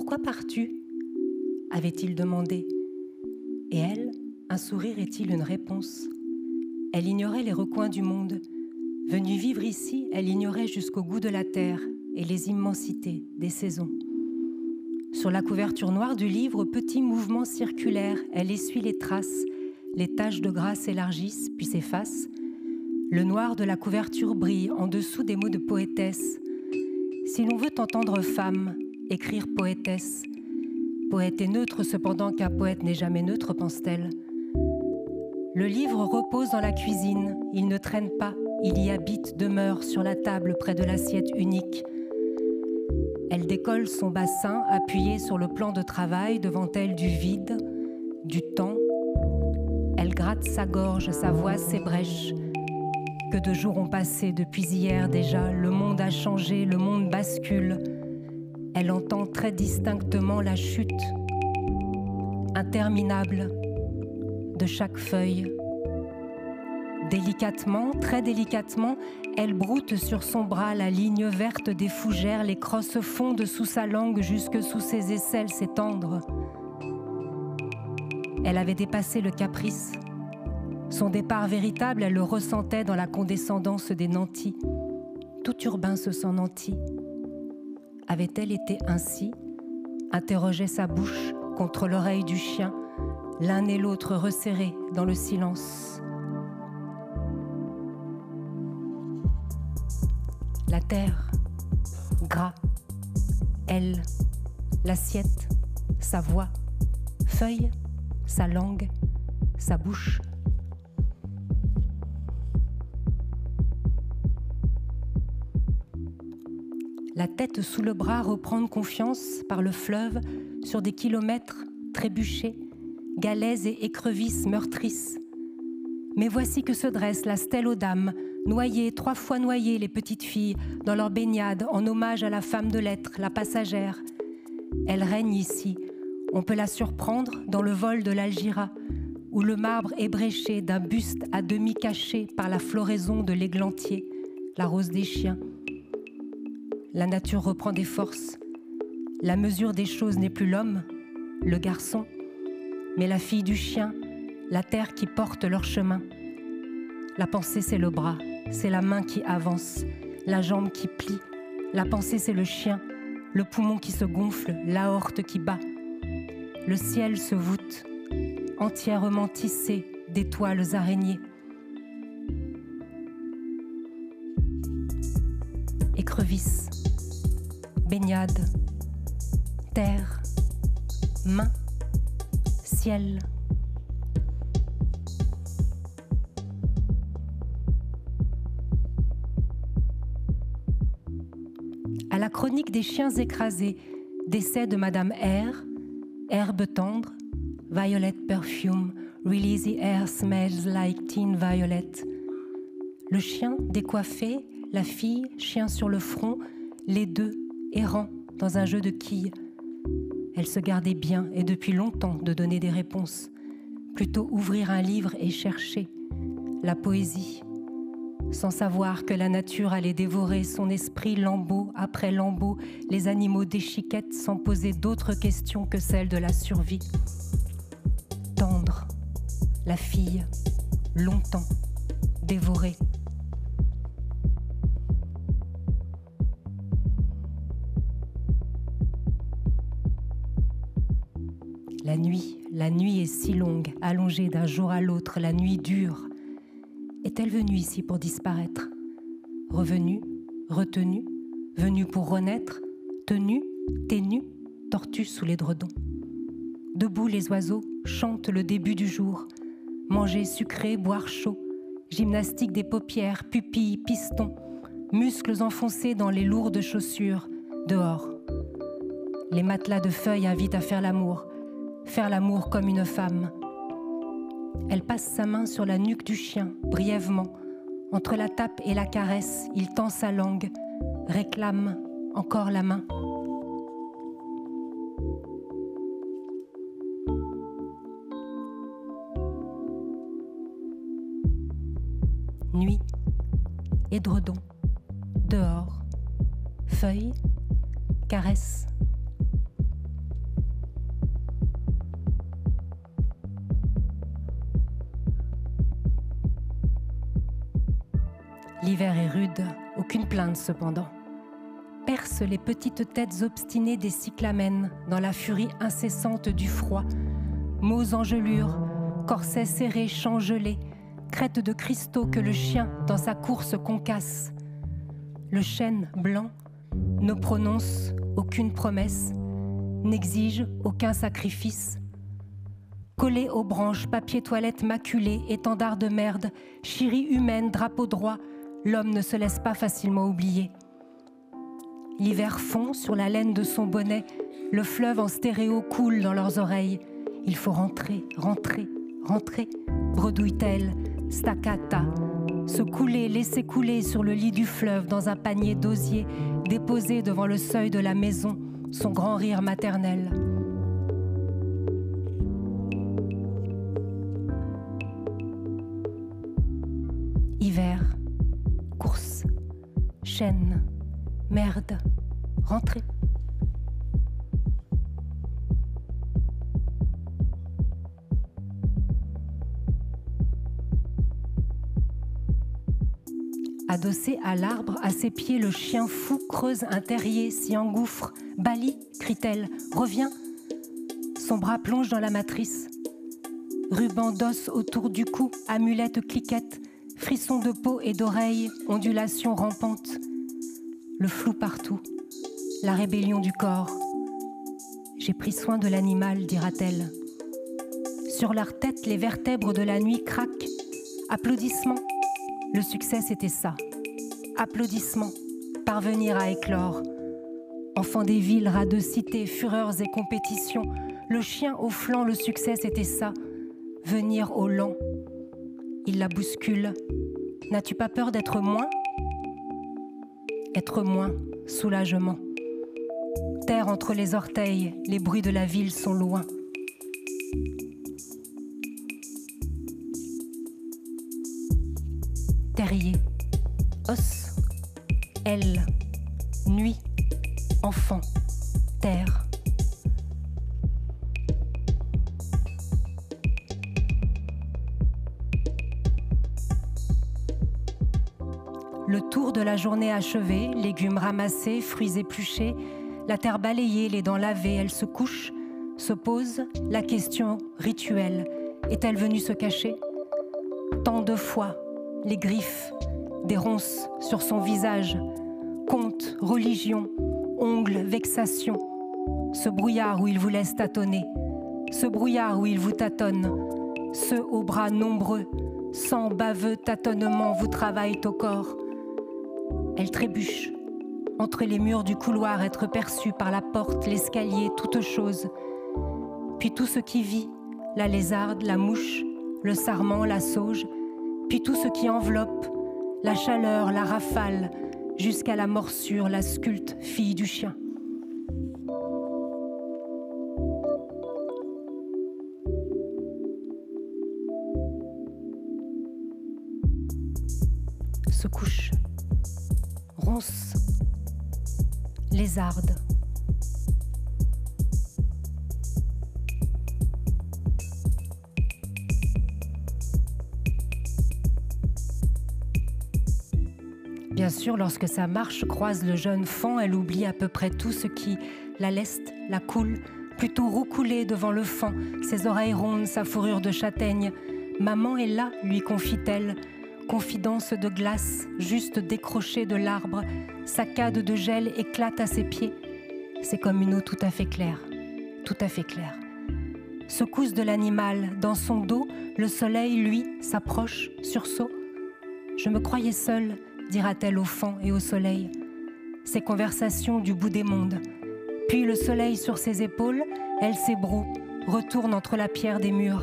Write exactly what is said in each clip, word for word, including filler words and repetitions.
Pourquoi pars-tu » avait-il demandé. Et elle, un sourire est-il une réponse. Elle ignorait les recoins du monde. Venue vivre ici, elle ignorait jusqu'au goût de la terre et les immensités des saisons. Sur la couverture noire du livre, petit mouvement circulaire, elle essuie les traces, les taches de gras s'élargissent puis s'effacent. Le noir de la couverture brille en dessous des mots de poétesse. Si l'on veut entendre femme, écrire poétesse. Poète est neutre cependant qu'un poète n'est jamais neutre, pense-t-elle. Le livre repose dans la cuisine, il ne traîne pas, il y habite, demeure sur la table près de l'assiette unique. Elle décolle son bassin, appuyé sur le plan de travail, devant elle du vide, du temps. Elle gratte sa gorge, sa voix s'ébrèche. Que de jours ont passé depuis hier déjà, le monde a changé, le monde bascule. Elle entend très distinctement la chute interminable de chaque feuille. Délicatement, très délicatement, elle broute sur son bras la ligne verte des fougères, les crosses fondent sous sa langue jusque sous ses aisselles s'étendre. Elle avait dépassé le caprice. Son départ véritable, elle le ressentait dans la condescendance des nantis. Tout urbain se sent nanti. Avait-elle été ainsi ? Interrogeait sa bouche contre l'oreille du chien, l'un et l'autre resserrés dans le silence. La terre, gras, elle, l'assiette, sa voix, feuille, sa langue, sa bouche. La tête sous le bras, reprendre confiance par le fleuve sur des kilomètres trébuchés, galets et écrevisses meurtrices. Mais voici que se dresse la stèle aux dames, noyées, trois fois noyées les petites filles, dans leur baignade en hommage à la femme de lettres, la passagère. Elle règne ici, on peut la surprendre dans le vol de l'Algira, où le marbre est bréché d'un buste à demi caché par la floraison de l'églantier, la rose des chiens. La nature reprend des forces. La mesure des choses n'est plus l'homme, le garçon, mais la fille du chien, la terre qui porte leur chemin. La pensée, c'est le bras, c'est la main qui avance, la jambe qui plie. La pensée, c'est le chien, le poumon qui se gonfle, l'aorte qui bat. Le ciel se voûte, entièrement tissé d'étoiles araignées. Écrevisse, baignade, terre, main, ciel. À la chronique des chiens écrasés, décès de Madame R, herbe tendre, violet perfume, really the air smells like teen violet. Le chien décoiffé, la fille, chien sur le front, les deux errant dans un jeu de quilles. Elle se gardait bien et depuis longtemps de donner des réponses. Plutôt ouvrir un livre et chercher la poésie, sans savoir que la nature allait dévorer son esprit lambeau après lambeau, les animaux déchiquettent sans poser d'autres questions que celles de la survie. Tendre, la fille, longtemps, dévorée. La nuit, la nuit est si longue, allongée d'un jour à l'autre, la nuit dure. Est-elle venue ici pour disparaître ? Revenue, retenue, venue pour renaître, tenue, ténue, tortue sous l'édredon. Debout, les oiseaux chantent le début du jour. Manger sucré, boire chaud, gymnastique des paupières, pupilles, pistons, muscles enfoncés dans les lourdes chaussures, dehors. Les matelas de feuilles invitent à faire l'amour, faire l'amour comme une femme. Elle passe sa main sur la nuque du chien, brièvement. Entre la tape et la caresse, il tend sa langue, réclame encore la main. Nuit, édredon, dehors, feuilles, caresse. L'hiver est rude, aucune plainte cependant. Perce les petites têtes obstinées des cyclamènes dans la furie incessante du froid. Mots engelures, corsets serrés, champs gelés, crêtes de cristaux que le chien dans sa course concasse. Le chêne blanc ne prononce aucune promesse, n'exige aucun sacrifice. Collé aux branches, papier toilette maculé, étendard de merde, chirie humaine, drapeau droit, l'homme ne se laisse pas facilement oublier. L'hiver fond sur la laine de son bonnet, le fleuve en stéréo coule dans leurs oreilles. Il faut rentrer, rentrer, rentrer, bredouille-t-elle, staccata, se couler, laisser couler sur le lit du fleuve dans un panier d'osier, déposé devant le seuil de la maison, son grand rire maternel. Hiver, course, chaîne, merde, rentrez. Adossé à l'arbre, à ses pieds, le chien fou creuse un terrier, s'y engouffre. Bali, crie-t-elle, reviens. Son bras plonge dans la matrice. Ruban d'os autour du cou, amulette cliquette, frisson de peau et d'oreilles, ondulation rampante. Le flou partout, la rébellion du corps. J'ai pris soin de l'animal, dira-t-elle. Sur leur tête, les vertèbres de la nuit craquent. Applaudissements. Le succès, c'était ça. Applaudissements, parvenir à éclore. Enfants des villes, rats de cité, fureurs et compétitions. Le chien au flanc, le succès, c'était ça. Venir au lent. Il la bouscule. N'as-tu pas peur d'être moins ? Être moins, soulagement. Terre entre les orteils, les bruits de la ville sont loin. Terrier, os, aile, nuit, enfant, terre. Le tour de la journée achevé, légumes ramassés, fruits épluchés, la terre balayée, les dents lavées, elle se couche, se pose la question rituelle. Est-elle venue se cacher ? Tant de fois, les griffes, des ronces sur son visage, conte, religion, ongles, vexation. Ce brouillard où il vous laisse tâtonner, ce brouillard où il vous tâtonne, ceux aux bras nombreux, sans baveux tâtonnements vous travaillent au corps. Elle trébuche, entre les murs du couloir, être perçue par la porte, l'escalier, toute chose. Puis tout ce qui vit, la lézarde, la mouche, le sarment, la sauge, puis tout ce qui enveloppe, la chaleur, la rafale, jusqu'à la morsure, la sculpte, fille du chien. Se couche, ronce, lézarde. Bien sûr, lorsque sa marche croise le jeune faon, elle oublie à peu près tout ce qui la leste, la coule, plutôt roucoulée devant le faon, ses oreilles rondes, sa fourrure de châtaigne. Maman est là, lui confie-t-elle, confidence de glace, juste décrochée de l'arbre, saccade de gel éclate à ses pieds. C'est comme une eau tout à fait claire, tout à fait claire. Secousse de l'animal, dans son dos, le soleil, lui, s'approche, sursaut. Je me croyais seule, dira-t-elle au faon et au soleil. Ces conversations du bout des mondes. Puis le soleil sur ses épaules, elle s'ébroue, retourne entre la pierre des murs.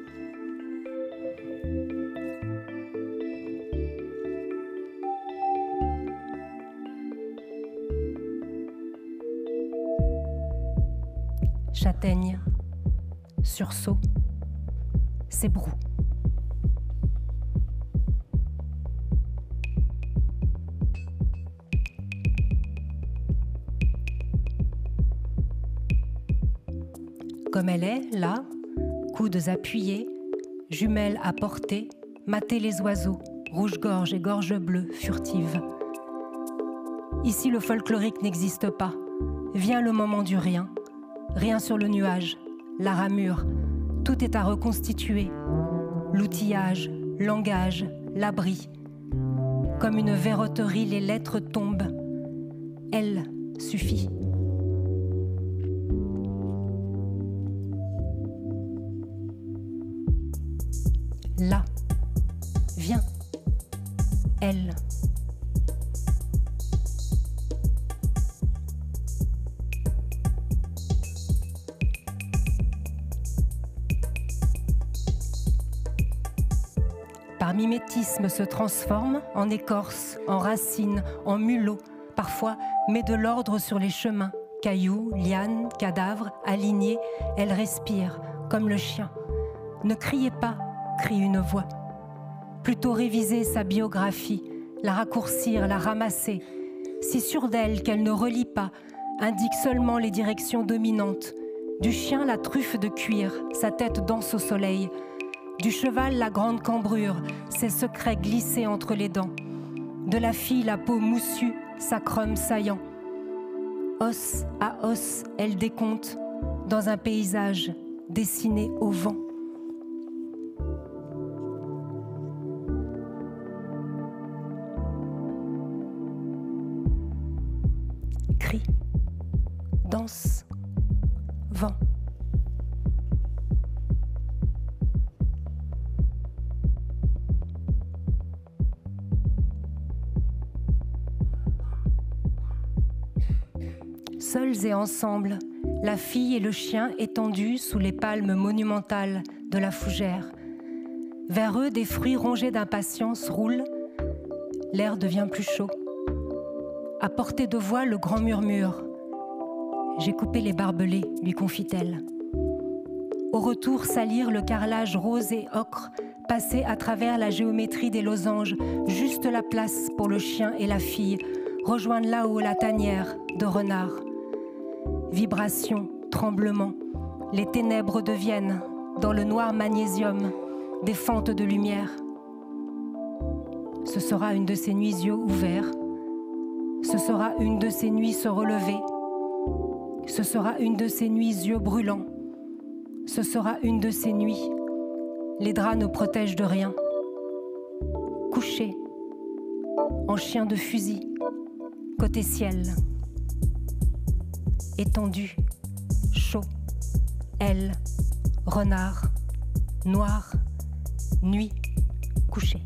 Châtaigne, sursaut, s'ébroue. Comme elle est, là, coudes appuyés, jumelles à portée, mater les oiseaux, rouge-gorge et gorge bleue, furtive. Ici, le folklorique n'existe pas. Vient le moment du rien. Rien sur le nuage, la ramure. Tout est à reconstituer. L'outillage, langage, l'abri. Comme une verroterie, les lettres tombent. Elle suffit. Là, viens, elle. Par mimétisme se transforme en écorce, en racine, en mulot, parfois met de l'ordre sur les chemins. Cailloux, lianes, cadavres, alignés, elle respire, comme le chien. Ne criez pas, crie une voix. Plutôt réviser sa biographie, la raccourcir, la ramasser. Si sûre d'elle qu'elle ne relie pas, indique seulement les directions dominantes. Du chien, la truffe de cuir, sa tête danse au soleil. Du cheval, la grande cambrure, ses secrets glissés entre les dents. De la fille, la peau moussue, sa crème saillant. Os à os, elle décompte dans un paysage dessiné au vent. Cri, danse, vent. Seuls et ensemble, la fille et le chien étendus sous les palmes monumentales de la fougère. Vers eux, des fruits rongés d'impatience roulent. L'air devient plus chaud. À portée de voix, le grand murmure. J'ai coupé les barbelés, lui confie-t-elle. Au retour, salir le carrelage rose et ocre, passer à travers la géométrie des losanges, juste la place pour le chien et la fille, rejoindre là-haut la tanière de renard. Vibration, tremblement, les ténèbres deviennent, dans le noir magnésium, des fentes de lumière. Ce sera une de ces nuits yeux ouverts. Ce sera une de ces nuits se relever. Ce sera une de ces nuits yeux brûlants. Ce sera une de ces nuits. Les draps ne protègent de rien. Couché, en chien de fusil, côté ciel. Étendu, chaud, elle, renard, noir, nuit, couché.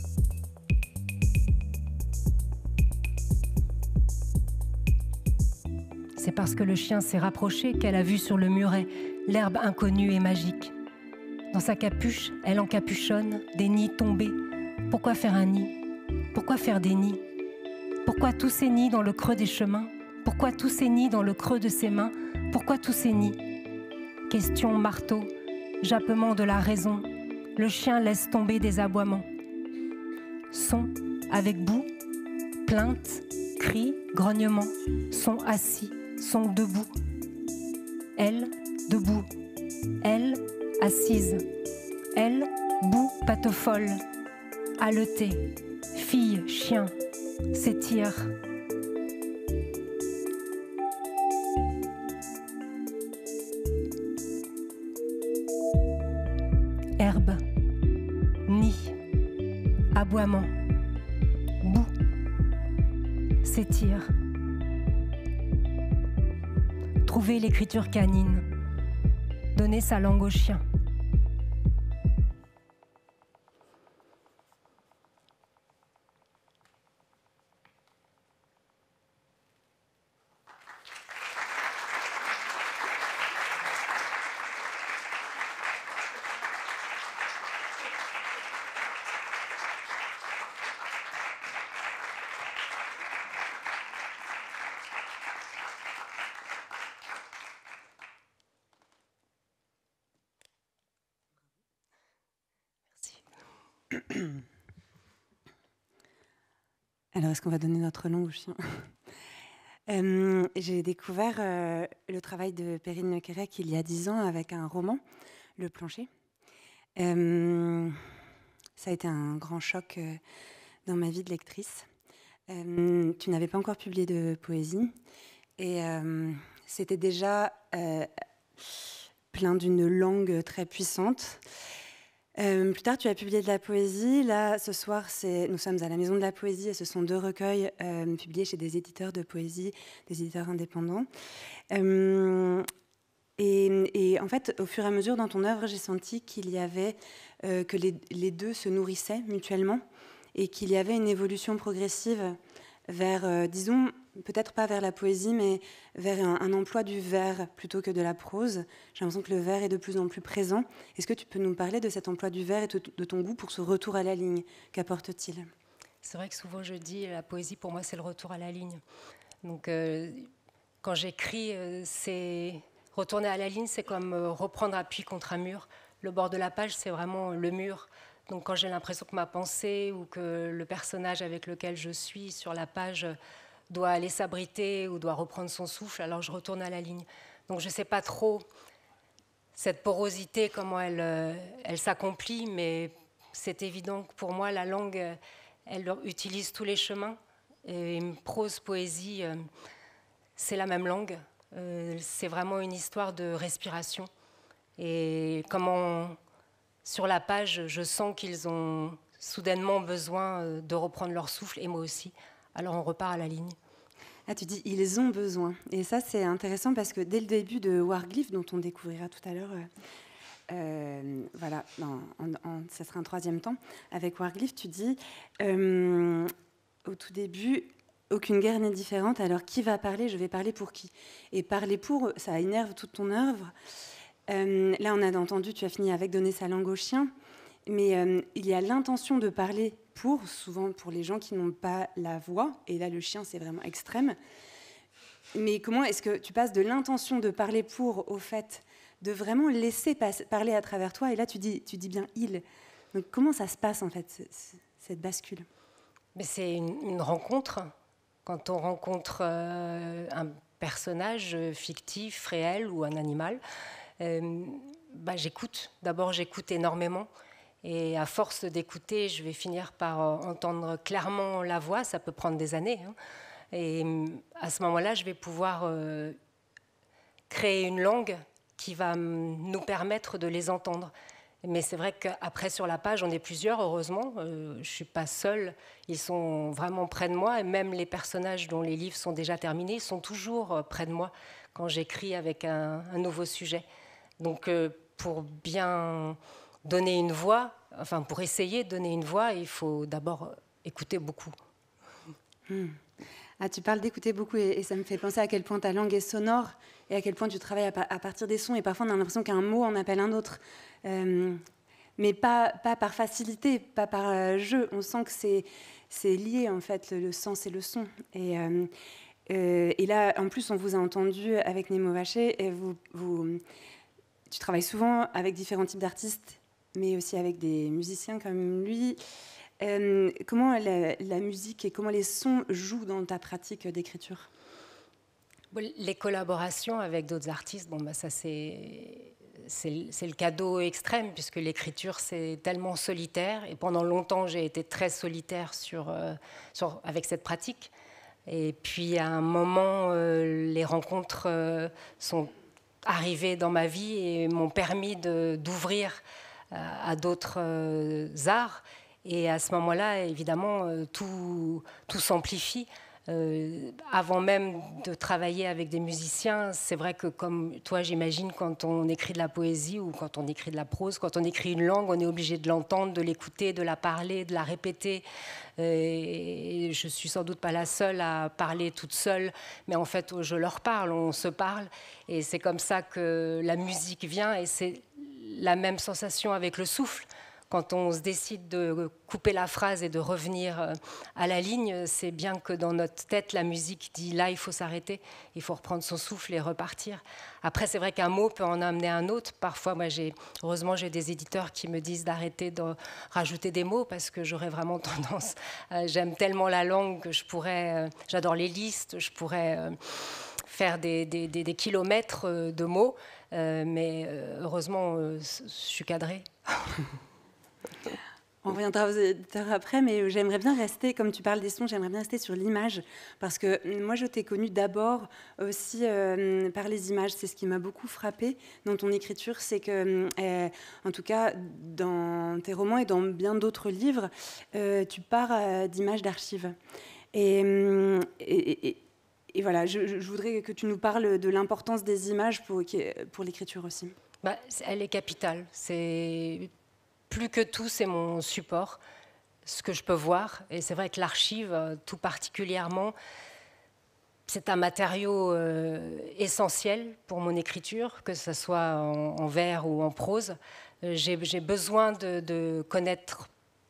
C'est parce que le chien s'est rapproché qu'elle a vu sur le muret l'herbe inconnue et magique. Dans sa capuche, elle encapuchonne des nids tombés. Pourquoi faire un nid? Pourquoi faire des nids? Pourquoi tous ces nids dans le creux des chemins? Pourquoi tous ces nids dans le creux de ses mains? Pourquoi tous ces nids? Question marteau, jappement de la raison. Le chien laisse tomber des aboiements. Son avec bout, plainte, cri, grognement. Son assis, son debout. Elle, debout. Elle, assise. Elle, bout, patte folle. Haletée. Fille, chien, s'étire. Herbe, nid, aboiement, bout, s'étire. Trouver l'écriture canine, donner sa langue au chien. Alors, est-ce qu'on va donner notre nom au chien? euh, J'ai découvert euh, le travail de Perrine Quérec il y a dix ans avec un roman, Le Plancher. Euh, Ça a été un grand choc euh, dans ma vie de lectrice. Euh, tu n'avais pas encore publié de poésie et euh, c'était déjà euh, plein d'une langue très puissante. Euh, plus tard, tu as publié de la poésie. Là, ce soir, c'est, nous sommes à la Maison de la Poésie et ce sont deux recueils euh, publiés chez des éditeurs de poésie, des éditeurs indépendants. Euh, et, et en fait, au fur et à mesure dans ton œuvre, j'ai senti qu'il y avait, euh, que les, les deux se nourrissaient mutuellement et qu'il y avait une évolution progressive vers, euh, disons, peut-être pas vers la poésie, mais vers un, un emploi du vers plutôt que de la prose. J'ai l'impression que le vers est de plus en plus présent. Est-ce que tu peux nous parler de cet emploi du vers et de, de ton goût pour ce retour à la ligne? Qu'apporte-t-il? C'est vrai que souvent je dis la poésie pour moi c'est le retour à la ligne. Donc euh, quand j'écris, euh, c'est retourner à la ligne, c'est comme euh, reprendre appui contre un mur. Le bord de la page, c'est vraiment le mur. Donc quand j'ai l'impression que ma pensée ou que le personnage avec lequel je suis sur la page doit aller s'abriter ou doit reprendre son souffle, alors je retourne à la ligne. Donc je ne sais pas trop cette porosité, comment elle, euh, elle s'accomplit, mais c'est évident que pour moi, la langue, elle utilise tous les chemins. Et prose, poésie, euh, c'est la même langue. Euh, c'est vraiment une histoire de respiration. Et comment, sur la page, je sens qu'ils ont soudainement besoin de reprendre leur souffle, et moi aussi. Alors on repart à la ligne. Ah, tu dis ils ont besoin. Et ça, c'est intéressant parce que dès le début de Warglyph, dont on découvrira tout à l'heure, euh, euh, voilà, en, en, ça sera un troisième temps, avec Warglyph, tu dis euh, au tout début, aucune guerre n'est différente, alors qui va parler? Je vais parler pour qui? Et parler pour, ça énerve toute ton œuvre. Euh, là, on a entendu, tu as fini avec donner sa langue au chien, mais euh, il y a l'intention de parler pour, souvent pour les gens qui n'ont pas la voix, et là, le chien, c'est vraiment extrême. Mais comment est-ce que tu passes de l'intention de parler pour au fait de vraiment laisser parler à travers toi? Et là, tu dis, tu dis bien « il ». Donc, comment ça se passe, en fait, cette bascule? Mais c'est une, une rencontre. Quand on rencontre euh, un personnage fictif, réel ou un animal, euh, bah, j'écoute. D'abord, j'écoute énormément. Et à force d'écouter, je vais finir par entendre clairement la voix. Ça peut prendre des années. Hein. Et à ce moment-là, je vais pouvoir euh, créer une langue qui va nous permettre de les entendre. Mais c'est vrai qu'après, sur la page, on est plusieurs, heureusement. Euh, je ne suis pas seule. Ils sont vraiment près de moi. Et même les personnages dont les livres sont déjà terminés sont toujours près de moi quand j'écris avec un, un nouveau sujet. Donc, euh, pour bien donner une voix, enfin, pour essayer de donner une voix, il faut d'abord écouter beaucoup. Mmh. Ah, tu parles d'écouter beaucoup et, et ça me fait penser à quel point ta langue est sonore et à quel point tu travailles à, à partir des sons. Et parfois, on a l'impression qu'un mot en appelle un autre. Euh, mais pas, pas par facilité, pas par euh, jeu. On sent que c'est, c'est lié, en fait, le, le sens et le son. Et, euh, euh, et là, en plus, on vous a entendu avec Nemo Vacher. Et vous, vous, tu travailles souvent avec différents types d'artistes, mais aussi avec des musiciens comme lui. Euh, comment la, la musique et comment les sons jouent dans ta pratique d'écriture? Les collaborations avec d'autres artistes, bon, bah ça c'est, c'est, c'est le cadeau extrême, puisque l'écriture c'est tellement solitaire. Et pendant longtemps, j'ai été très solitaire sur, euh, sur, avec cette pratique. Et puis à un moment, euh, les rencontres euh, sont arrivées dans ma vie et m'ont permis de, d'ouvrir euh, à d'autres euh, arts. Et à ce moment-là, évidemment, euh, tout, tout s'amplifie. Euh, avant même de travailler avec des musiciens, c'est vrai que comme toi, j'imagine, quand on écrit de la poésie ou quand on écrit de la prose, quand on écrit une langue, on est obligé de l'entendre, de l'écouter, de la parler, de la répéter. Et je suis sans doute pas la seule à parler toute seule, mais en fait, je leur parle, on se parle. Et c'est comme ça que la musique vient, et c'est la même sensation avec le souffle. Quand on se décide de couper la phrase et de revenir à la ligne, c'est bien que dans notre tête, la musique dit là, il faut s'arrêter, il faut reprendre son souffle et repartir. Après, c'est vrai qu'un mot peut en amener un autre. Parfois, moi, j'ai, heureusement, j'ai des éditeurs qui me disent d'arrêter de rajouter des mots parce que j'aurais vraiment tendance. Euh, j'aime tellement la langue que je pourrais. Euh, j'adore les listes, je pourrais euh, faire des, des, des, des kilomètres de mots, euh, mais euh, heureusement, euh, je suis cadrée. On reviendra aux éditeurs après, mais j'aimerais bien rester, comme tu parles des sons, j'aimerais bien rester sur l'image, parce que moi, je t'ai connue d'abord aussi euh, par les images. C'est ce qui m'a beaucoup frappée dans ton écriture, c'est que, euh, en tout cas, dans tes romans et dans bien d'autres livres, euh, tu pars euh, d'images d'archives. Et, et, et, et voilà, je, je voudrais que tu nous parles de l'importance des images pour, pour l'écriture aussi. Bah, elle est capitale. C'est... Plus que tout, c'est mon support, ce que je peux voir. Et c'est vrai que l'archive, tout particulièrement, c'est un matériau euh, essentiel pour mon écriture, que ce soit en, en vers ou en prose. J'ai, j'ai besoin de, de connaître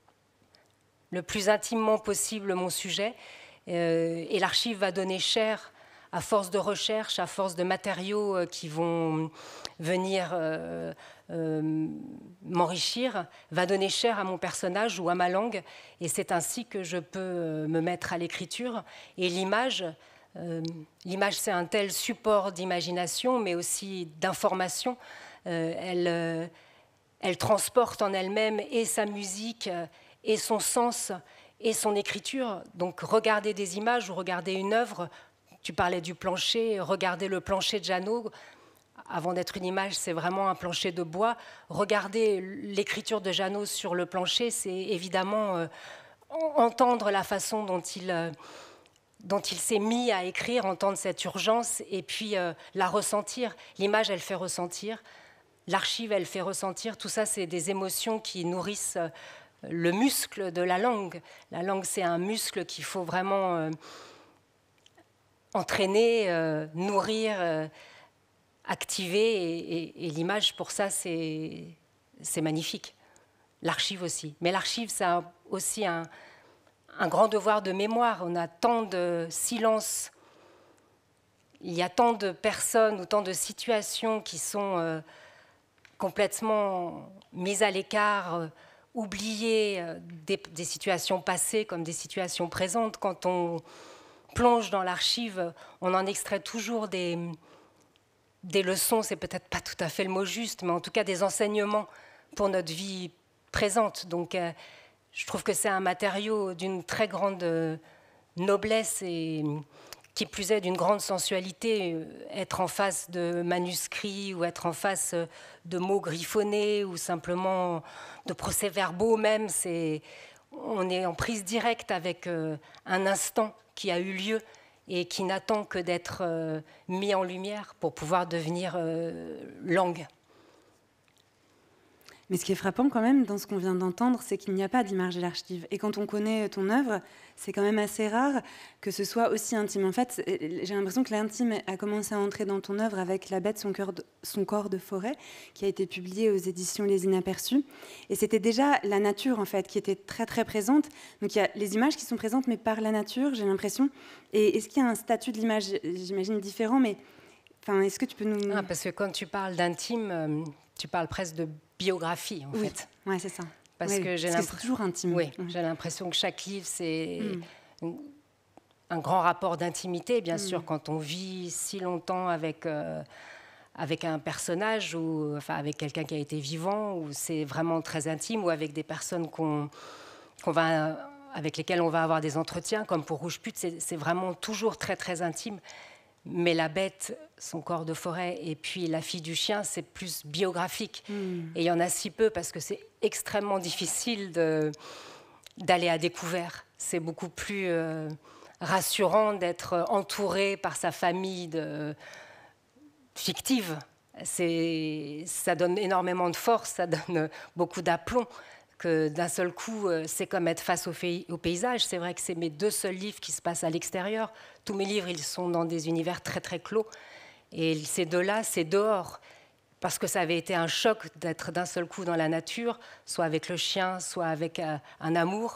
le plus intimement possible mon sujet. Euh, et l'archive va donner cher à force de recherche, à force de matériaux euh, qui vont venir euh, euh, m'enrichir, va donner cher à mon personnage ou à ma langue. Et c'est ainsi que je peux me mettre à l'écriture. Et l'image, euh, l'image c'est un tel support d'imagination, mais aussi d'information. Euh, elle, euh, elle transporte en elle-même et sa musique, et son sens, et son écriture. Donc regarder des images ou regarder une œuvre, tu parlais du plancher, regarder le plancher de Jeannot, avant d'être une image, c'est vraiment un plancher de bois. Regarder l'écriture de Jeannot sur le plancher, c'est évidemment euh, entendre la façon dont il, euh, dont il s'est mis à écrire, entendre cette urgence, et puis euh, la ressentir. L'image, elle fait ressentir. L'archive, elle fait ressentir. Tout ça, c'est des émotions qui nourrissent euh, le muscle de la langue. La langue, c'est un muscle qu'il faut vraiment... Euh, entraîner, euh, nourrir, euh, activer, et, et, et l'image, pour ça, c'est, c'est magnifique. L'archive aussi. Mais l'archive, ça a aussi un, un grand devoir de mémoire. On a tant de silence, il y a tant de personnes ou tant de situations qui sont euh, complètement mises à l'écart, euh, oubliées, euh, des, des situations passées comme des situations présentes. Quand on plonge dans l'archive, on en extrait toujours des, des leçons, c'est peut-être pas tout à fait le mot juste, mais en tout cas des enseignements pour notre vie présente. Donc euh, je trouve que c'est un matériau d'une très grande noblesse et qui plus est d'une grande sensualité. Être en face de manuscrits ou être en face de mots griffonnés ou simplement de procès-verbaux même, c'est, on est en prise directe avec euh, un instant qui a eu lieu et qui n'attend que d'être euh, mis en lumière pour pouvoir devenir euh, langue. Mais ce qui est frappant quand même dans ce qu'on vient d'entendre, c'est qu'il n'y a pas d'image d'archive. Et quand on connaît ton œuvre, c'est quand même assez rare que ce soit aussi intime. En fait, j'ai l'impression que l'intime a commencé à entrer dans ton œuvre avec La bête, son, cœur de, son corps de forêt, qui a été publié aux éditions Les Inaperçus. Et c'était déjà la nature, en fait, qui était très, très présente. Donc il y a les images qui sont présentes, mais par la nature, j'ai l'impression. Et est-ce qu'il y a un statut de l'image, j'imagine, différent, mais enfin, est-ce que tu peux nous... Ah, parce que quand tu parles d'intime, euh, tu parles presque de biographie, en oui. fait. Oui, c'est ça. Parce oui, que j'ai parce que c'est toujours intime. Oui, oui. j'ai l'impression que chaque livre, c'est mm. un grand rapport d'intimité, bien mm. sûr, quand on vit si longtemps avec, euh, avec un personnage ou enfin, avec quelqu'un qui a été vivant, où c'est vraiment très intime, ou avec des personnes qu'on, qu'on va, avec lesquelles on va avoir des entretiens, comme pour Rouge Pute, c'est, c'est vraiment toujours très, très intime. Mais La bête, son corps de forêt, et puis La fille du chien, c'est plus biographique. Mm. Et il y en a si peu parce que c'est extrêmement difficile de, d'aller à découvert. C'est beaucoup plus euh, rassurant d'être entouré par sa famille de, fictive. C'est, ça donne énormément de force, ça donne beaucoup d'aplomb. Que d'un seul coup, c'est comme être face au, fait, au paysage. C'est vrai que c'est mes deux seuls livres qui se passent à l'extérieur. Tous mes livres, ils sont dans des univers très, très clos. Et ces deux-là, c'est dehors. Parce que ça avait été un choc d'être d'un seul coup dans la nature, soit avec le chien, soit avec un, un amour.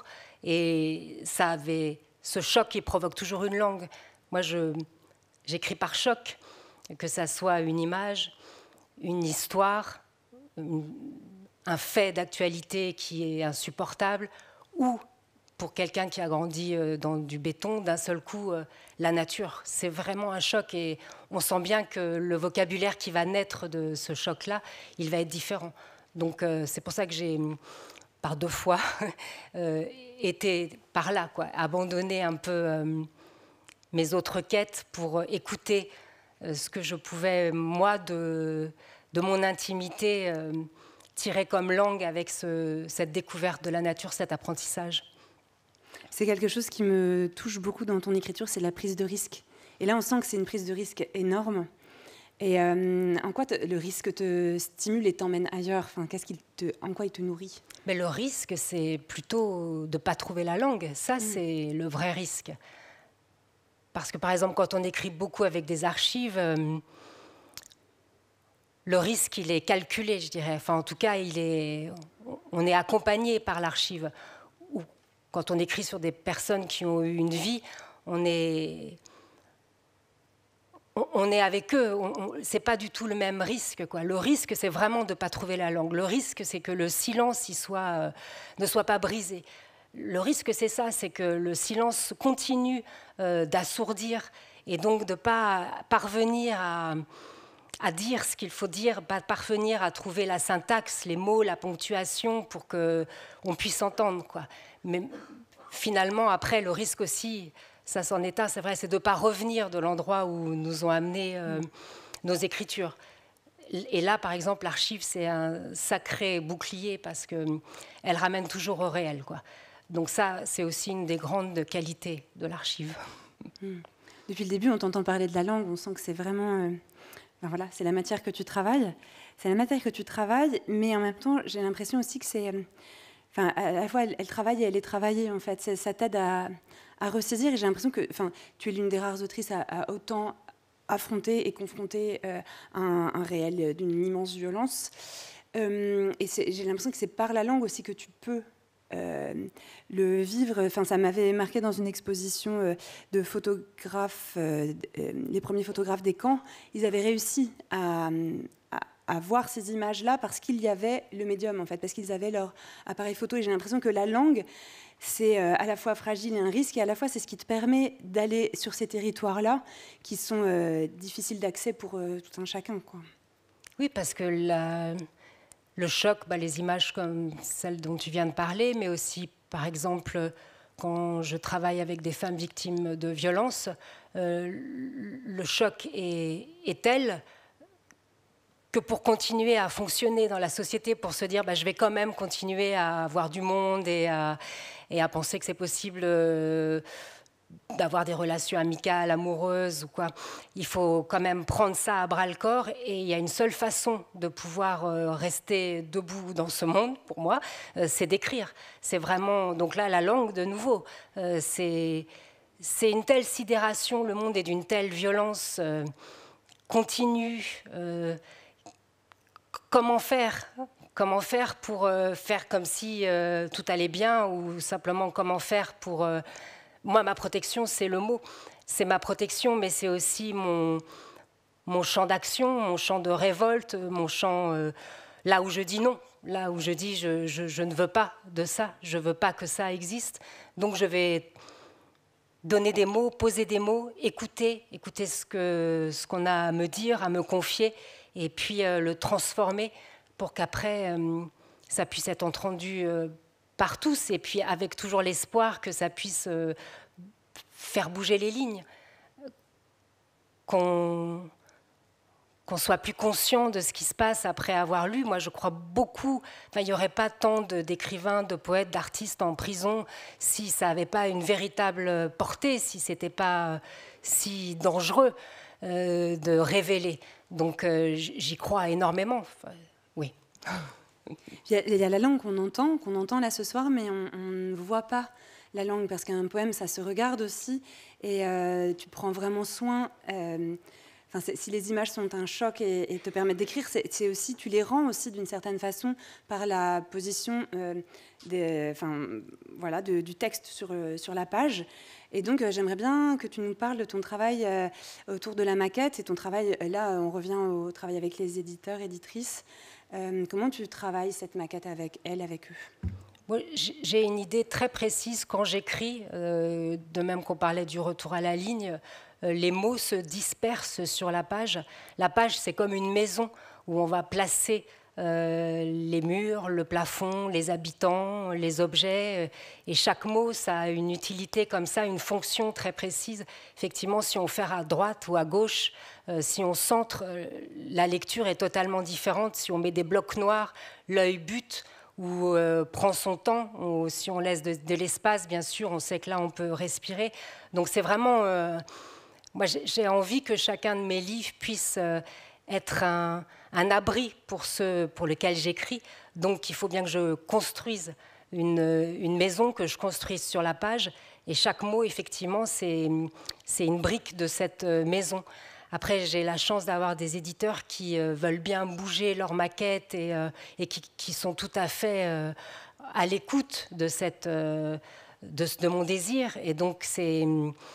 Et ça avait ce choc qui provoque toujours une langue. Moi, je, j'écris par choc, que ça soit une image, une histoire, une, un fait d'actualité qui est insupportable, ou pour quelqu'un qui a grandi dans du béton, d'un seul coup, la nature. C'est vraiment un choc et on sent bien que le vocabulaire qui va naître de ce choc-là, il va être différent. Donc c'est pour ça que j'ai par deux fois, euh, été par là, quoi, abandonné un peu euh, mes autres quêtes pour écouter euh, ce que je pouvais, moi, de, de mon intimité, euh, tirer comme langue avec ce, cette découverte de la nature, cet apprentissage. C'est quelque chose qui me touche beaucoup dans ton écriture, c'est la prise de risque. Et là, on sent que c'est une prise de risque énorme. Et euh, en quoi te, le risque te stimule et t'emmène ailleurs? Enfin, qu'est-ce qu'il te, en quoi il te nourrit? Mais le risque, c'est plutôt de ne pas trouver la langue. Ça, mmh. c'est le vrai risque. Parce que, par exemple, quand on écrit beaucoup avec des archives, euh, le risque, il est calculé, je dirais. Enfin, en tout cas, il est, on est accompagné par l'archive. Ou quand on écrit sur des personnes qui ont eu une vie, on est... on est avec eux, ce n'est pas du tout le même risque, quoi. Le risque, c'est vraiment de ne pas trouver la langue. Le risque, c'est que le silence il soit, euh, ne soit pas brisé. Le risque, c'est ça, c'est que le silence continue euh, d'assourdir et donc de ne pas parvenir à, à dire ce qu'il faut dire, pas parvenir à trouver la syntaxe, les mots, la ponctuation pour qu'on puisse entendre, quoi. Mais finalement, après, le risque aussi... ça s'en est un, c'est vrai, c'est de ne pas revenir de l'endroit où nous ont amené euh, nos écritures. Et là, par exemple, l'archive, c'est un sacré bouclier parce qu'elle ramène toujours au réel, quoi. Donc ça, c'est aussi une des grandes qualités de l'archive. Mmh. Depuis le début, on t'entend parler de la langue, on sent que c'est vraiment... Euh, ben voilà, c'est la matière que tu travailles. C'est la matière que tu travailles, mais en même temps, j'ai l'impression aussi que c'est... Euh, enfin, à la fois, elle, elle travaille et elle est travaillée, en fait. Ça t'aide à... à ressaisir, et j'ai l'impression que enfin, tu es l'une des rares autrices à, à autant affronter et confronter euh, un, un réel d'une immense violence. Euh, et j'ai l'impression que c'est par la langue aussi que tu peux euh, le vivre. Enfin, ça m'avait marqué dans une exposition euh, de photographes, euh, euh, les premiers photographes des camps. Ils avaient réussi à... à à voir ces images-là parce qu'il y avait le médium, en fait, parce qu'ils avaient leur appareil photo. Et j'ai l'impression que la langue, c'est euh, à la fois fragile et un risque, et à la fois c'est ce qui te permet d'aller sur ces territoires-là qui sont euh, difficiles d'accès pour euh, tout un chacun, quoi. Oui, parce que la, le choc, bah, les images comme celles dont tu viens de parler, mais aussi, par exemple, quand je travaille avec des femmes victimes de violences, euh, le choc est, est tel que pour continuer à fonctionner dans la société, pour se dire bah, je vais quand même continuer à avoir du monde et à, et à penser que c'est possible euh, d'avoir des relations amicales, amoureuses ou quoi, il faut quand même prendre ça à bras-le-corps, et il y a une seule façon de pouvoir euh, rester debout dans ce monde, pour moi, euh, c'est d'écrire. C'est vraiment, donc là, la langue, de nouveau, euh, c'est, c'est une telle sidération, le monde est d'une telle violence euh, continue. Euh, Comment faire Comment faire pour euh, faire comme si euh, tout allait bien, ou simplement comment faire pour... Euh... Moi, ma protection, c'est le mot. C'est ma protection, mais c'est aussi mon, mon champ d'action, mon champ de révolte, mon champ... Euh, là où je dis non, là où je dis je, je, je ne veux pas de ça, je ne veux pas que ça existe. Donc je vais donner des mots, poser des mots, écouter, écouter ce que, ce qu'on a à me dire, à me confier, et puis euh, le transformer pour qu'après, euh, ça puisse être entendu euh, par tous, et puis avec toujours l'espoir que ça puisse euh, faire bouger les lignes, qu'on qu'on soit plus conscient de ce qui se passe après avoir lu. Moi, je crois beaucoup... Enfin, il n'y aurait pas tant d'écrivains, de, de poètes, d'artistes en prison si ça n'avait pas une véritable portée, si ce n'était pas si dangereux euh, de révéler. Donc, euh, j'y crois énormément. Enfin, oui. Il y, y a la langue qu'on entend, qu'on entend là ce soir, mais on, on ne voit pas la langue, parce qu'un poème, ça se regarde aussi, et euh, tu prends vraiment soin... Euh, Enfin, si les images sont un choc et, et te permettent d'écrire, c'est aussi, tu les rends aussi d'une certaine façon par la position euh, des, enfin, voilà, de, du texte sur, euh, sur la page. Et donc, euh, j'aimerais bien que tu nous parles de ton travail euh, autour de la maquette. Et ton travail, là, on revient au travail avec les éditeurs, éditrices. Euh, comment tu travailles cette maquette avec elles, avec eux ? Moi, j'ai une idée très précise quand j'écris, euh, de même qu'on parlait du retour à la ligne, euh, les mots se dispersent sur la page. La page, c'est comme une maison où on va placer euh, les murs, le plafond, les habitants, les objets. Et chaque mot, ça a une utilité comme ça, une fonction très précise. Effectivement, si on fait à droite ou à gauche, euh, si on centre, euh, la lecture est totalement différente. Si on met des blocs noirs, l'œil bute ou euh, prend son temps. Ou si on laisse de, de l'espace, bien sûr, on sait que là, on peut respirer. Donc c'est vraiment... Euh, moi, j'ai envie que chacun de mes livres puisse... Euh, être un, un abri pour ceux pour lesquels j'écris. Donc, il faut bien que je construise une, une maison, que je construise sur la page. Et chaque mot, effectivement, c'est une brique de cette maison. Après, j'ai la chance d'avoir des éditeurs qui euh, veulent bien bouger leur maquette et, euh, et qui, qui sont tout à fait euh, à l'écoute de, cette, euh, de, de mon désir. Et donc, c'est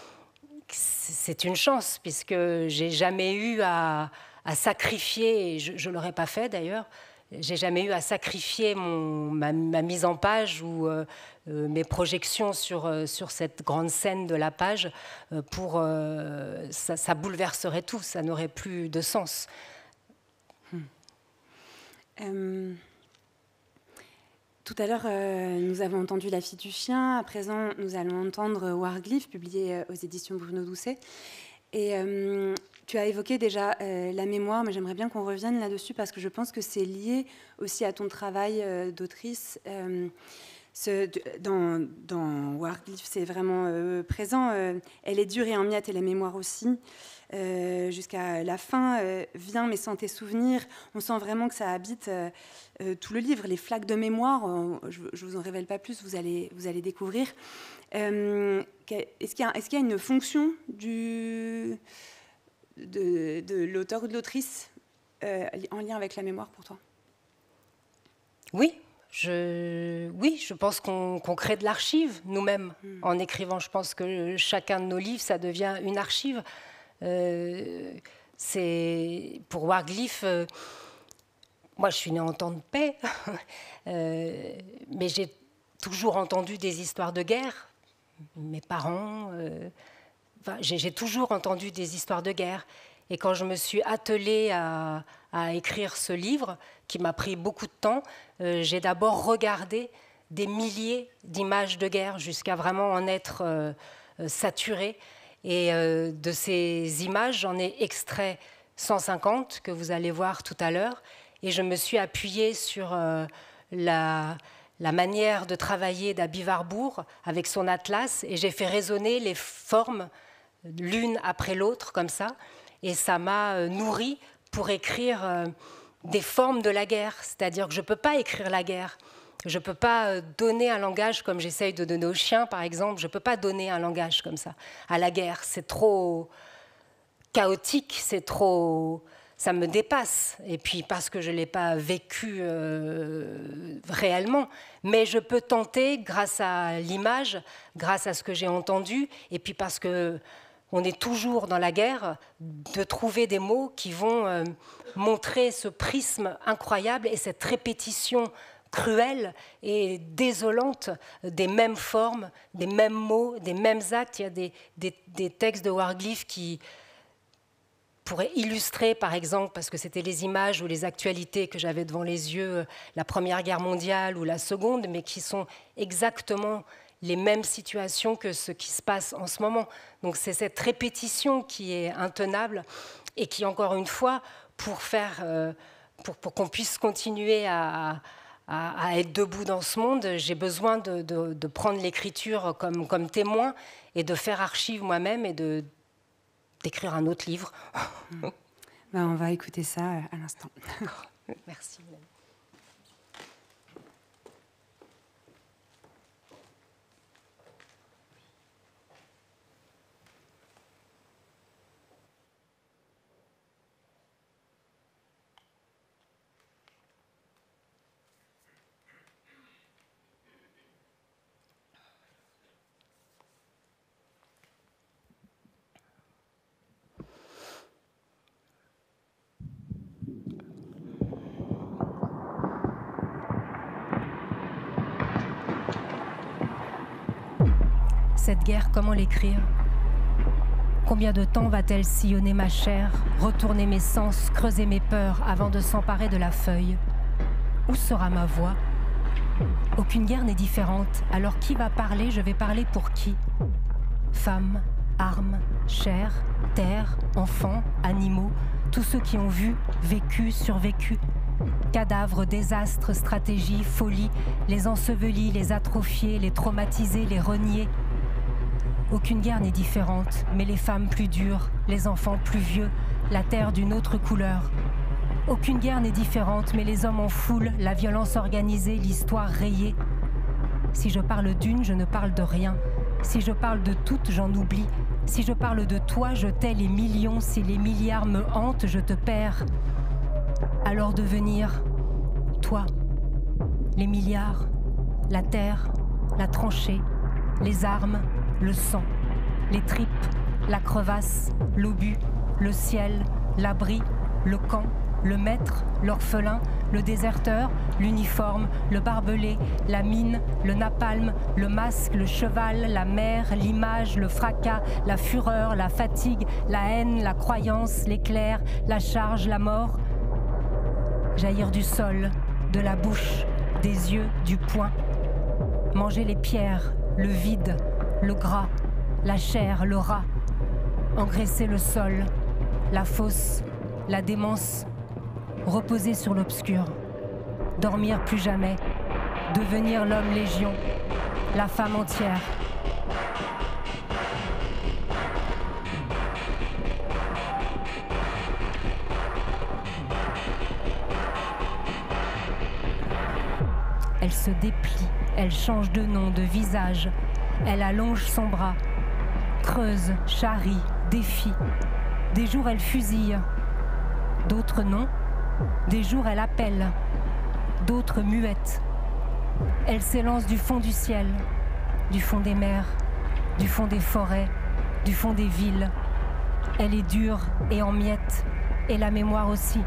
c'est une chance, puisque j'ai jamais eu à... à sacrifier, et je ne l'aurais pas fait d'ailleurs, j'ai jamais eu à sacrifier mon, ma, ma mise en page ou euh, euh, mes projections sur, euh, sur cette grande scène de la page euh, pour... Euh, ça, ça bouleverserait tout, ça n'aurait plus de sens. Hmm. Euh, tout à l'heure, euh, nous avons entendu La fille du chien. À présent, nous allons entendre Warglyph, publié aux éditions Bruno Doucet. Et... Euh, Tu as évoqué déjà euh, la mémoire, mais j'aimerais bien qu'on revienne là-dessus parce que je pense que c'est lié aussi à ton travail euh, d'autrice. Euh, ce, dans, dans Warglyph, c'est vraiment euh, présent. Euh, elle est dure et en miettes, et la mémoire aussi. Euh, Jusqu'à la fin, euh, viens mais sans tes souvenirs. On sent vraiment que ça habite euh, euh, tout le livre. Les flaques de mémoire, euh, je ne vous en révèle pas plus, vous allez, vous allez découvrir. Euh, Est-ce qu'il y, est qu'il y a une fonction du... de, de l'auteur ou de l'autrice euh, en lien avec la mémoire pour toi? Oui, je, oui, je pense qu'on qu'on crée de l'archive nous-mêmes mmh. en écrivant. Je pense que chacun de nos livres, ça devient une archive. Euh, c'est pour Warglyph, euh, moi je suis née en temps de paix, euh, mais j'ai toujours entendu des histoires de guerre. Mes parents... Euh, Enfin, j'ai toujours entendu des histoires de guerre. Et quand je me suis attelée à, à écrire ce livre, qui m'a pris beaucoup de temps, euh, j'ai d'abord regardé des milliers d'images de guerre jusqu'à vraiment en être euh, saturée. Et euh, de ces images, j'en ai extrait cent cinquante que vous allez voir tout à l'heure. Et je me suis appuyée sur euh, la... la manière de travailler d'Abby Warburg avec son atlas, et j'ai fait résonner les formes l'une après l'autre, comme ça, et ça m'a nourri pour écrire euh, des formes de la guerre, c'est-à-dire que je ne peux pas écrire la guerre, je ne peux pas donner un langage comme j'essaye de donner aux chiens, par exemple, je ne peux pas donner un langage comme ça à la guerre, c'est trop chaotique, c'est trop... ça me dépasse, et puis parce que je ne l'ai pas vécu euh, réellement, mais je peux tenter, grâce à l'image, grâce à ce que j'ai entendu, et puis parce qu'on est toujours dans la guerre, de trouver des mots qui vont euh, montrer ce prisme incroyable et cette répétition cruelle et désolante des mêmes formes, des mêmes mots, des mêmes actes. Il y a des, des, des textes de Warglyph qui... pourrait illustrer, par exemple, parce que c'était les images ou les actualités que j'avais devant les yeux, la Première Guerre mondiale ou la Seconde, mais qui sont exactement les mêmes situations que ce qui se passe en ce moment. Donc c'est cette répétition qui est intenable et qui, encore une fois, pour, faire, euh, pour, pour qu'on puisse continuer à, à, à être debout dans ce monde, j'ai besoin de, de, de prendre l'écriture comme, comme témoin et de faire archive moi-même et de d'écrire un autre livre. Mmh. Ben, on va écouter ça à l'instant. Merci. Cette guerre, comment l'écrire? Combien de temps va-t-elle sillonner ma chair, retourner mes sens, creuser mes peurs avant de s'emparer de la feuille? Où sera ma voix? Aucune guerre n'est différente. Alors qui va parler? Je vais parler pour qui? Femmes, armes, chair, terre, enfants, animaux, tous ceux qui ont vu, vécu, survécu. Cadavres, désastres, stratégies, folies, les ensevelis, les atrophiés, les traumatisés, les reniés. Aucune guerre n'est différente, mais les femmes plus dures, les enfants plus vieux, la terre d'une autre couleur. Aucune guerre n'est différente, mais les hommes en foule, la violence organisée, l'histoire rayée. Si je parle d'une, je ne parle de rien. Si je parle de toutes, j'en oublie. Si je parle de toi, je tais les millions. Si les milliards me hantent, je te perds. Alors devenir toi, les milliards, la terre, la tranchée, les armes, le sang, les tripes, la crevasse, l'obus, le ciel, l'abri, le camp, le maître, l'orphelin, le déserteur, l'uniforme, le barbelé, la mine, le napalm, le masque, le cheval, la mer, l'image, le fracas, la fureur, la fatigue, la haine, la croyance, l'éclair, la charge, la mort. Jaillir du sol, de la bouche, des yeux, du poing. Manger les pierres, le vide, le gras, la chair, le rat. Engraisser le sol, la fosse, la démence. Reposer sur l'obscur. Dormir plus jamais. Devenir l'homme légion, la femme entière. Elle se déplie, elle change de nom, de visage. Elle allonge son bras, creuse, charrie, défie. Des jours elle fusille, d'autres non. Des jours elle appelle, d'autres muettes. Elle s'élance du fond du ciel, du fond des mers, du fond des forêts, du fond des villes. Elle est dure et en miettes, et la mémoire aussi.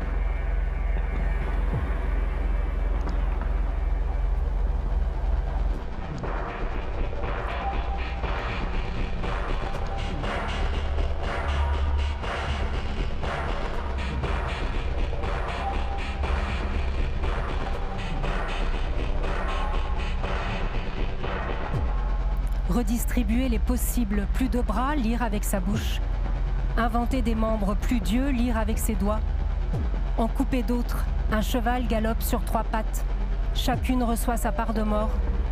Redistribuer les possibles, plus de bras, lire avec sa bouche. Inventer des membres plus dieux, lire avec ses doigts. En couper d'autres, un cheval galope sur trois pattes. Chacune reçoit sa part de mort.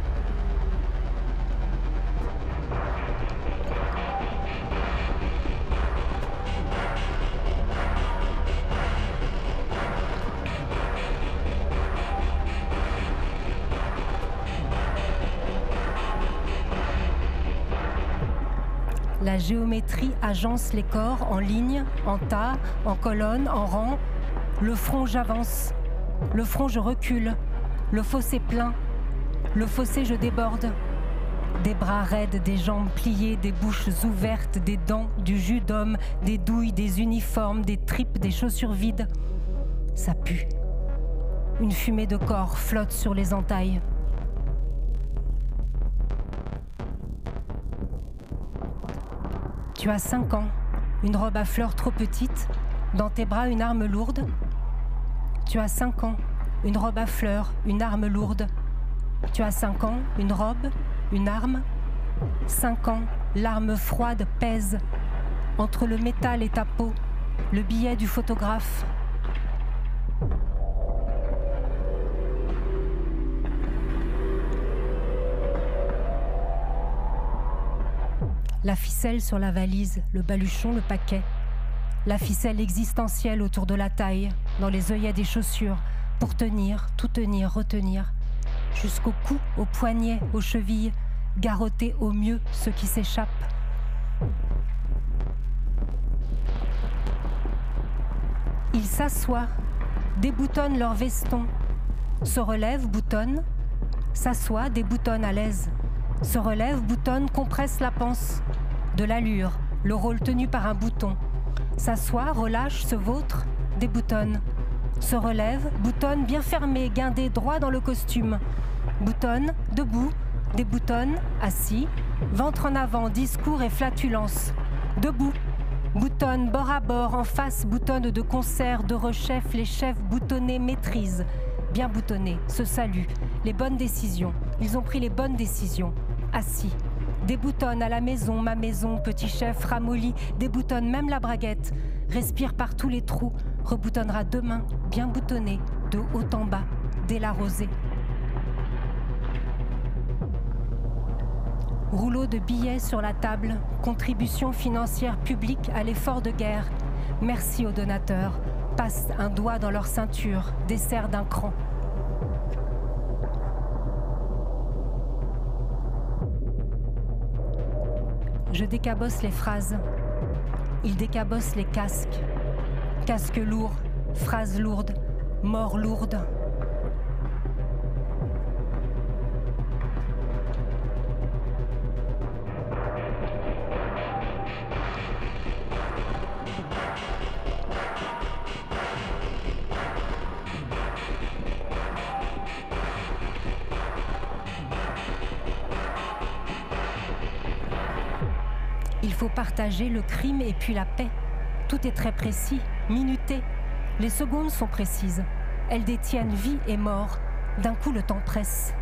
La géométrie agence les corps en ligne, en tas, en colonne, en rang. Le front j'avance, le front je recule, le fossé plein, le fossé je déborde. Des bras raides, des jambes pliées, des bouches ouvertes, des dents, du jus d'homme, des douilles, des uniformes, des tripes, des chaussures vides. Ça pue. Une fumée de corps flotte sur les entailles. Tu as cinq ans, une robe à fleurs trop petite, dans tes bras une arme lourde. Tu as cinq ans, une robe à fleurs, une arme lourde. Tu as cinq ans, une robe, une arme. Cinq ans, l'arme froide pèse entre le métal et ta peau, le billet du photographe. La ficelle sur la valise, le baluchon, le paquet. La ficelle existentielle autour de la taille, dans les œillets des chaussures, pour tenir, tout tenir, retenir. Jusqu'au cou, au poignet, aux chevilles, garrotter au mieux ceux qui s'échappent. Ils s'assoient, déboutonnent leurs vestons, se relèvent, boutonnent, s'assoient, déboutonnent à l'aise. Se relève, boutonne, compresse la panse. De l'allure, le rôle tenu par un bouton. S'assoit, relâche, se vautre, déboutonne. Se relève, boutonne, bien fermé, guindé, droit dans le costume. Boutonne, debout, déboutonne, assis. Ventre en avant, discours et flatulence. Debout, boutonne, bord à bord, en face, boutonne de concert, de rechef, les chefs boutonnés maîtrisent. bien boutonnés, se saluent, les bonnes décisions. Ils ont pris les bonnes décisions, assis. Déboutonne à la maison, ma maison, petit chef ramolli, déboutonne même la braguette, respire par tous les trous, reboutonnera demain, bien boutonné, de haut en bas, dès la rosée. Rouleau de billets sur la table, contribution financière publique à l'effort de guerre. Merci aux donateurs, passe un doigt dans leur ceinture, dessert d'un cran. Je décabosse les phrases, il décabosse les casques. Casque lourd, phrases lourdes, mort lourde. Il faut partager le crime et puis la paix. Tout est très précis, minuté. Les secondes sont précises. Elles détiennent vie et mort. D'un coup, le temps presse.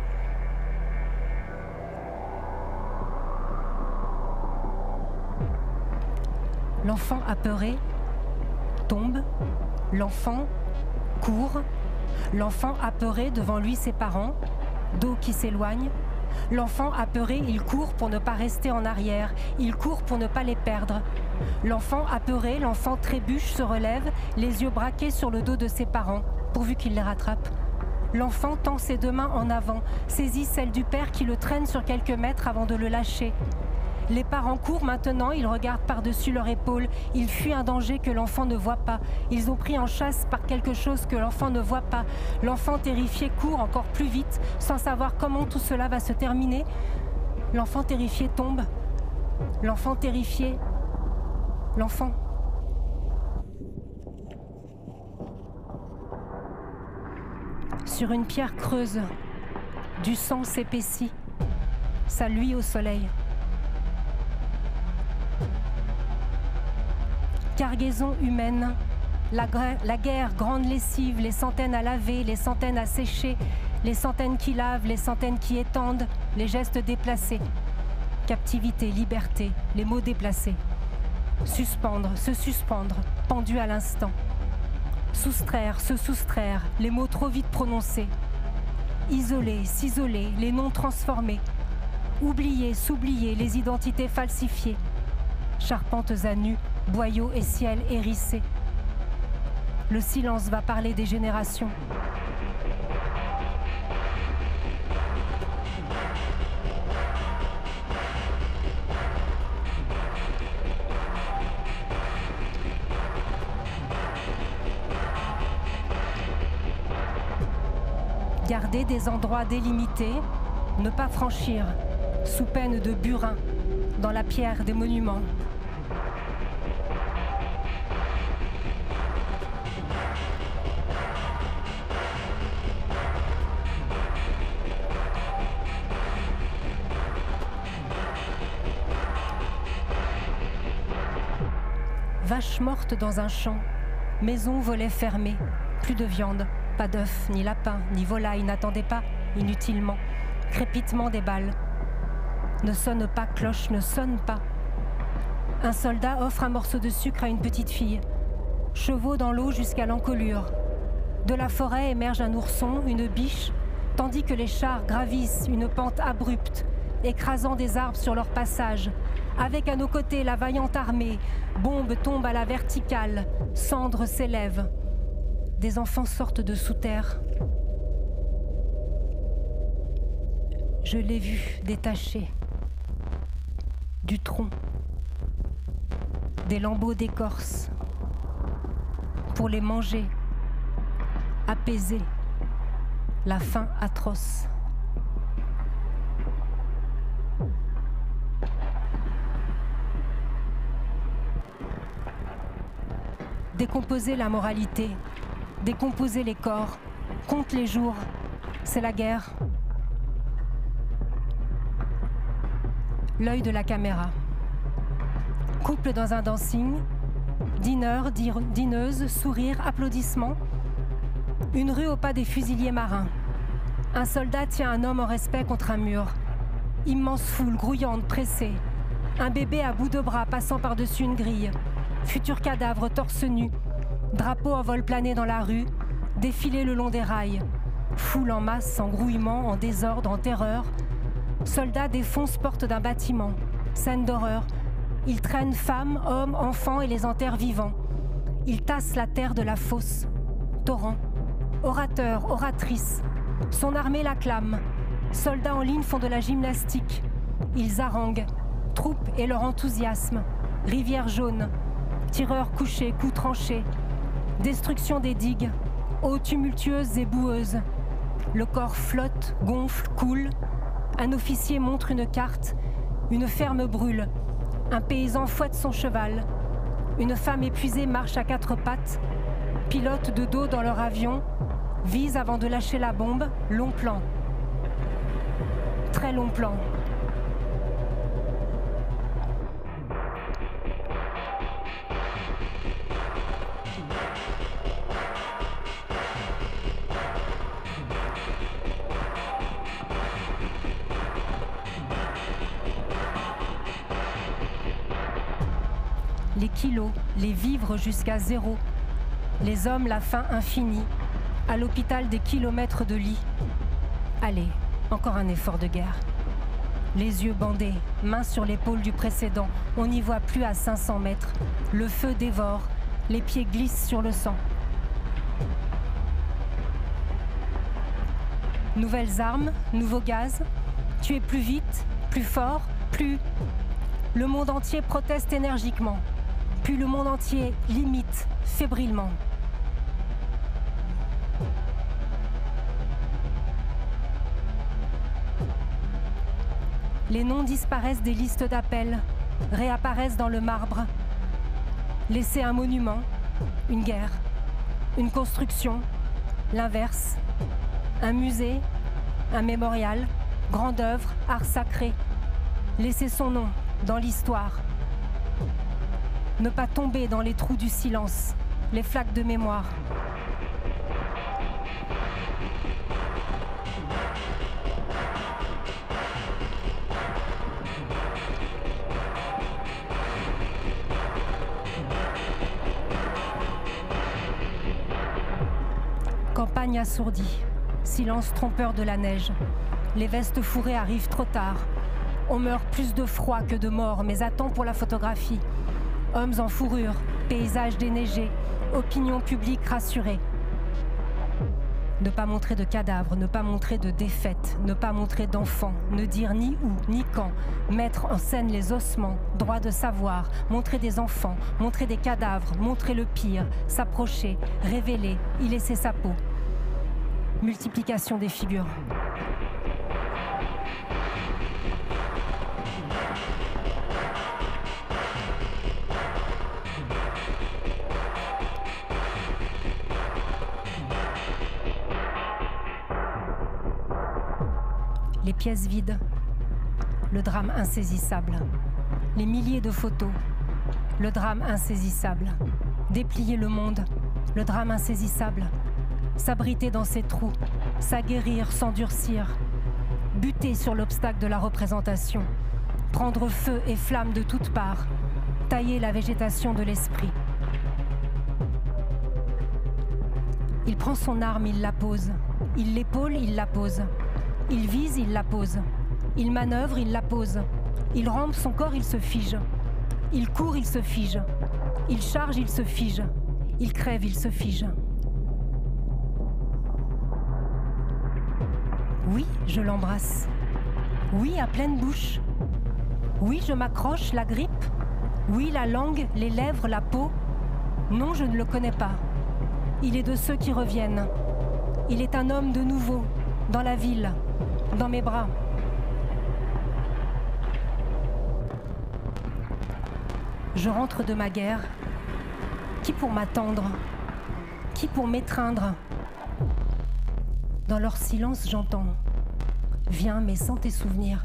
L'enfant apeuré tombe. L'enfant court. L'enfant apeuré devant lui ses parents. Dos qui s'éloigne. L'enfant apeuré, il court pour ne pas rester en arrière, il court pour ne pas les perdre. L'enfant apeuré, l'enfant trébuche, se relève, les yeux braqués sur le dos de ses parents, pourvu qu'il les rattrape. L'enfant tend ses deux mains en avant, saisit celle du père qui le traîne sur quelques mètres avant de le lâcher. Les parents courent maintenant, ils regardent par-dessus leur épaule, ils fuient un danger que l'enfant ne voit pas. Ils ont pris en chasse par quelque chose que l'enfant ne voit pas. L'enfant terrifié court encore plus vite, sans savoir comment tout cela va se terminer. L'enfant terrifié tombe. L'enfant terrifié... L'enfant... Sur une pierre creuse, du sang s'épaissit. Ça luit au soleil. Cargaison humaine, la, la guerre, grande lessive, les centaines à laver, les centaines à sécher, les centaines qui lavent, les centaines qui étendent, les gestes déplacés. Captivité, liberté, les mots déplacés. Suspendre, se suspendre, pendu à l'instant. Soustraire, se soustraire, les mots trop vite prononcés. Isoler, s'isoler, les noms transformés. Oublier, s'oublier, les identités falsifiées. Charpentes à nu, boyaux et ciel hérissés. Le silence va parler des générations. Garder des endroits délimités, ne pas franchir, sous peine de burin, dans la pierre des monuments. Vache morte dans un champ, maison volet fermé, plus de viande, pas d'œufs, ni lapin, ni volaille, n'attendez pas, inutilement, crépitement des balles. Ne sonne pas, cloche, ne sonne pas. Un soldat offre un morceau de sucre à une petite fille. Chevaux dans l'eau jusqu'à l'encolure. De la forêt émerge un ourson, une biche, tandis que les chars gravissent une pente abrupte, écrasant des arbres sur leur passage. Avec à nos côtés la vaillante armée, bombes tombent à la verticale, cendres s'élèvent. Des enfants sortent de sous terre. Je l'ai vu détaché du tronc, des lambeaux d'écorce, pour les manger, apaiser la faim atroce. Décomposer la moralité, décomposer les corps, compte les jours, c'est la guerre. L'œil de la caméra. Couple dans un dancing, dîneur, dineuse, sourire, applaudissements. Une rue au pas des fusiliers marins. Un soldat tient un homme en respect contre un mur. Immense foule, grouillante, pressée. Un bébé à bout de bras passant par-dessus une grille. Futur cadavre torse nu. Drapeau en vol plané dans la rue. Défilé le long des rails. Foule en masse, en grouillement, en désordre, en terreur. Soldats défoncent porte d'un bâtiment. Scène d'horreur. Ils traînent femmes, hommes, enfants et les enterrent vivants. Ils tassent la terre de la fosse. Torrent. Orateur, oratrice. Son armée l'acclame. Soldats en ligne font de la gymnastique. Ils haranguent. Troupes et leur enthousiasme. Rivière jaune. Tireurs couchés, coups tranchés. Destruction des digues. Eaux tumultueuses et boueuses. Le corps flotte, gonfle, coule. Un officier montre une carte. Une ferme brûle. Un paysan fouette son cheval. Une femme épuisée marche à quatre pattes. Pilote de dos dans leur avion. Vise avant de lâcher la bombe. Long plan. Très long plan. Les kilos, les vivres jusqu'à zéro. Les hommes, la faim infinie. À l'hôpital, des kilomètres de lits. Allez, encore un effort de guerre. Les yeux bandés, mains sur l'épaule du précédent. On n'y voit plus à cinq cents mètres. Le feu dévore. Les pieds glissent sur le sang. Nouvelles armes, nouveaux gaz. Tuer plus vite, plus fort, plus... Le monde entier proteste énergiquement. Puis le monde entier limite fébrilement. Les noms disparaissent des listes d'appels, réapparaissent dans le marbre. Laisser un monument, une guerre, une construction, l'inverse, un musée, un mémorial, grande œuvre, art sacré. Laisser son nom dans l'histoire. Ne pas tomber dans les trous du silence, les flaques de mémoire. Campagne assourdie, silence trompeur de la neige. Les vestes fourrées arrivent trop tard. On meurt plus de froid que de mort, mais attend pour la photographie. Hommes en fourrure, paysages déneigés, opinion publique rassurée. Ne pas montrer de cadavres, ne pas montrer de défaites, ne pas montrer d'enfants, ne dire ni où, ni quand, mettre en scène les ossements, droit de savoir, montrer des enfants, montrer des cadavres, montrer le pire, s'approcher, révéler, y laisser sa peau. Multiplication des figures. Les pièces vides, le drame insaisissable. Les milliers de photos, le drame insaisissable. Déplier le monde, le drame insaisissable. S'abriter dans ses trous, s'aguerrir, s'endurcir. Buter sur l'obstacle de la représentation. Prendre feu et flamme de toutes parts. Tailler la végétation de l'esprit. Il prend son arme, il la pose. Il l'épaule, il la pose. Il vise, il la pose. Il manœuvre, il la pose. Il rampe son corps, il se fige. Il court, il se fige. Il charge, il se fige. Il crève, il se fige. Oui, je l'embrasse. Oui, à pleine bouche. Oui, je m'accroche, la grippe. Oui, la langue, les lèvres, la peau. Non, je ne le connais pas. Il est de ceux qui reviennent. Il est un homme de nouveau, dans la ville, dans mes bras. Je rentre de ma guerre. Qui pour m'attendre? Qui pour m'étreindre? Dans leur silence, j'entends. Viens, mais sans tes souvenirs.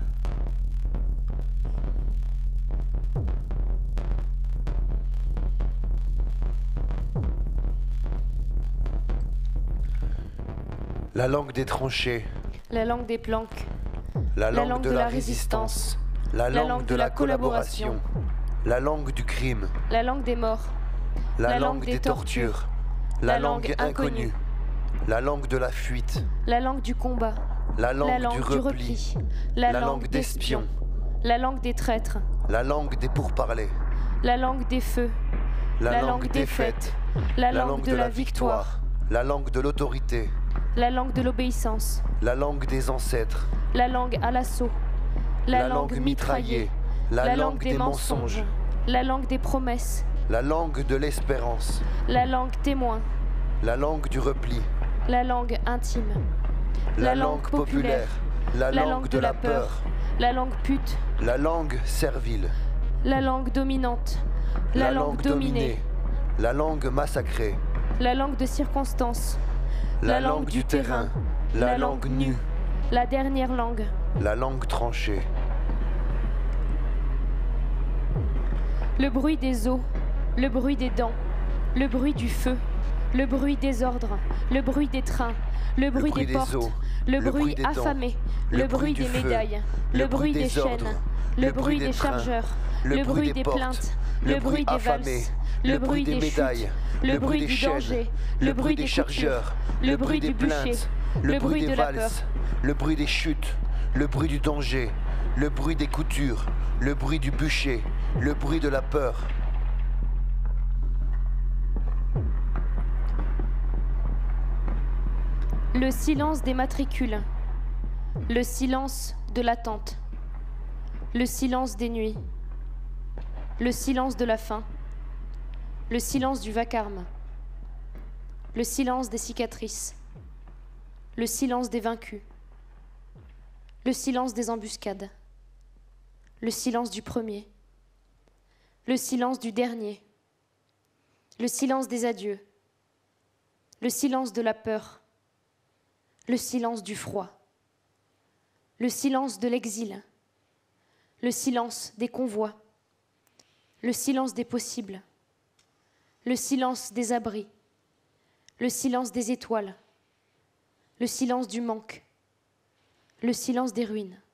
La langue des tranchées. La langue des planques. La langue, La langue de, de la la résistance. La langue, langue de, de la la collaboration. collaboration. La langue du crime. La langue des morts. La, La langue, langue des, des tortures. tortures. La, La langue, langue inconnue. inconnue. La langue de la fuite. La langue du combat. La langue, La langue du du repli. repli. La, La langue langue d'espion. d'espion. La langue des traîtres. La langue des pourparlers. La langue des feux. La, La langue, langue des des fêtes. fêtes. La langue de la victoire. La langue de l'autorité. La langue de l'obéissance. La langue des ancêtres. La langue à l'assaut. La, La langue langue mitraillée. La, La langue langue des mensonges. La langue des promesses. La langue de l'espérance. La langue témoin. La langue du repli. La langue intime. La, La langue langue populaire. populaire. La, La langue, langue de la peur. La langue pute. La langue servile. La langue dominante. La, langue dominée. La langue massacrée. La langue de circonstance. La, La langue du terrain. La, La langue langue nue. La dernière langue. La langue tranchée. Le bruit des eaux. Le bruit des dents. Le bruit du feu. Le bruit des ordres. Le bruit des trains. Le bruit, bruit des, des portes. eaux. Le, Le bruit bruit des dents. affamé. Le Le, bruit bruit du des feu. médailles. Le Le, bruit bruit des des ordres. chaînes. Le Le bruit bruit des des trains. chargeurs. Le Le bruit bruit des des portes. plaintes. Le Le bruit bruit des affamé. valses. Le Le bruit bruit des des médailles. chutes. Le Le bruit bruit des du chaînes. danger. Le Le bruit bruit des des chargeurs. coutures. Le Le bruit bruit des du bûcher. plaintes. Le Le bruit bruit des de la peur. valses. Le bruit des chutes. Le bruit du danger. Le bruit des coutures. Le bruit du bûcher. Le bruit de la peur. Le silence des matricules. Le silence de l'attente. Le silence des nuits. Le silence de la faim. Le silence du vacarme. Le silence des cicatrices. Le silence des vaincus. Le silence des embuscades. Le silence du premier. Le silence du dernier. Le silence des adieux. Le silence de la peur. Le silence du froid. Le silence de l'exil. Le silence des convois. Le silence des possibles. Le silence des abris. Le silence des étoiles. Le silence du manque. Le silence des ruines.